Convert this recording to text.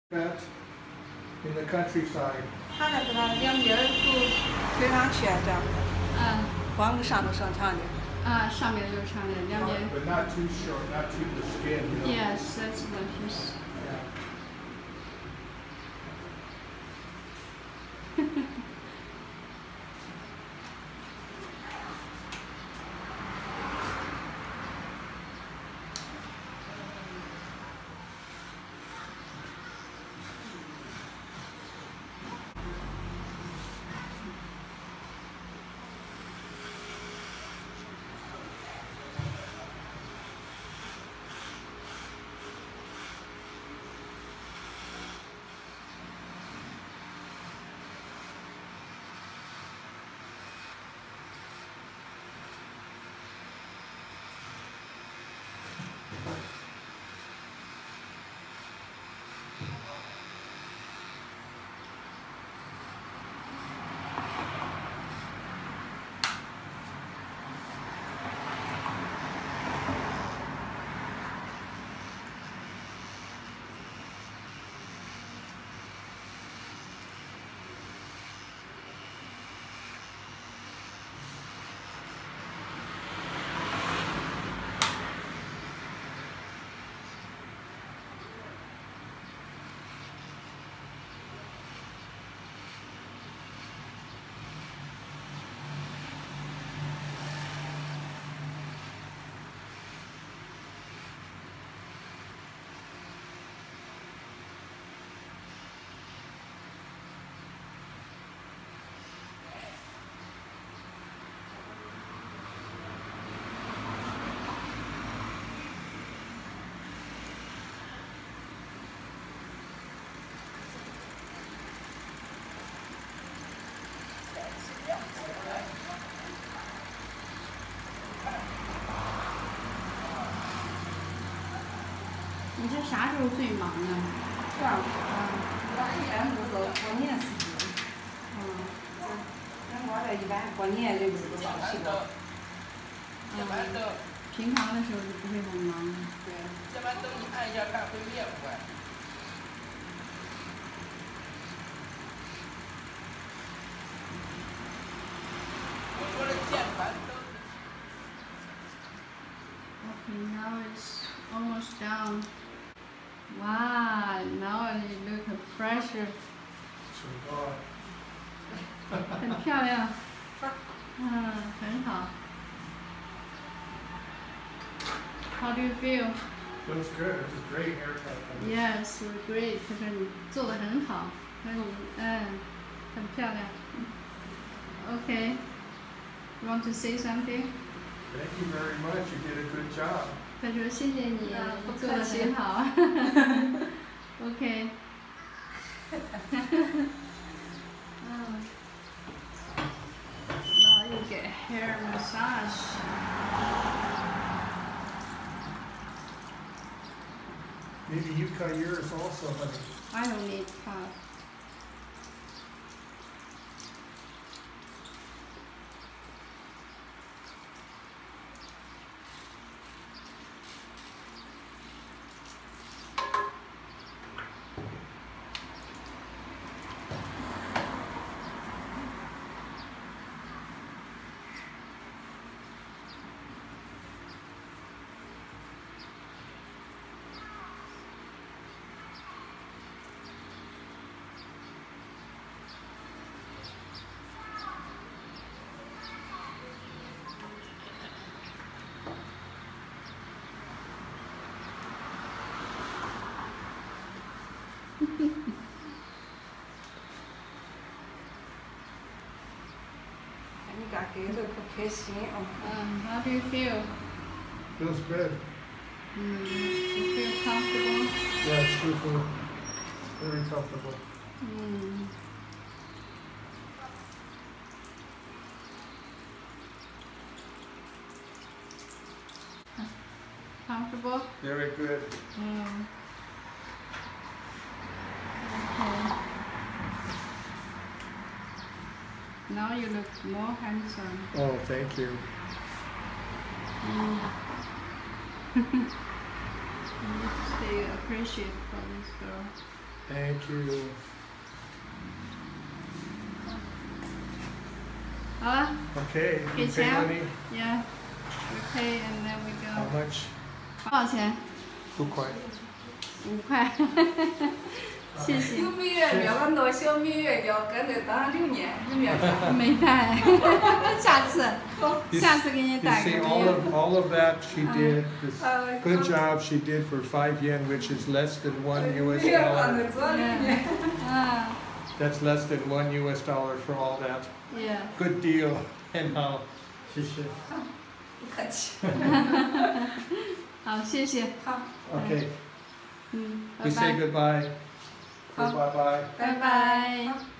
Met in the countryside. 他那个吧，两边都非常缺这样的，光上头上长的。 上面就是长的，两边。 But not too short, not too the skin. You know? Yes, that's what he's. Yeah. 你这啥时候最忙呢？ 这样，我一般都是过年时间。我这一般过年人都到齐了。 平常的时候就不会很忙。 对。 这边等你按一下看会灭不关。我说的键盘都。 Okay, now it's almost down. Wow, now it looks fresher. 很漂亮。很好。How do you feel? Feels good. It's a great haircut. Yes, great. 就是你做得很好，很漂亮。Okay. You want to say something? Thank you very much. You did a good job. 他说谢谢你，做得很好。OK。Now you get hair massage. Maybe you cut yours also, honey. I don't need cut. How do you feel? Feels good. You feel comfortable? Yeah, it's beautiful. Very comfortable. Comfortable? Very good. Okay. Now you look more handsome. Oh, thank you. They appreciate for this girl. Thank you. 好了 Okay, you 给 pay 钱 money? Yeah. We pay and then we How go. much? 多少钱 5块。 ？5块。谢谢。 有蜜月没？我弄小蜜月要跟着当6年，有没有？ 没带，下次 You 下次给你 You 带 see 个 all 月。 of that she did. This good Uh, job she did for 5 yen, which is less than $1 US. 嗯 That's less than $1 US for all that. ，Yeah. Good deal. And now, 谢谢。 不客气。 好，谢谢。 好， Okay, 嗯，拜 we say 拜。 goodbye. Say 好。 bye bye. 拜拜。